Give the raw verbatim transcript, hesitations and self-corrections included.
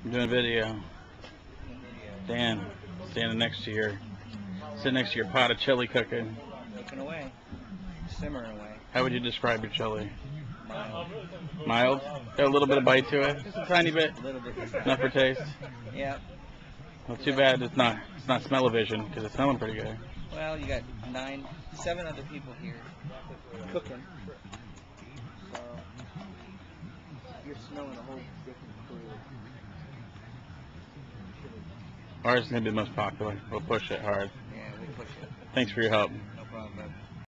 I'm doing a video. Dan, standing next to your, sitting next to your pot of chili cooking. Cooking away, simmering away. How would you describe your chili? Mild. Mild? Got a little bit of bite to it? Just a tiny bit? A little bit. Enough for taste? Yeah. Well, too bad it's not, it's not smell-o-vision, because it's smelling pretty good. Well, you got nine, seven other people here cooking. So, you're smelling a whole different food. Ours is going to be the most popular. We'll push it hard. Yeah, we push it. Thanks for your help.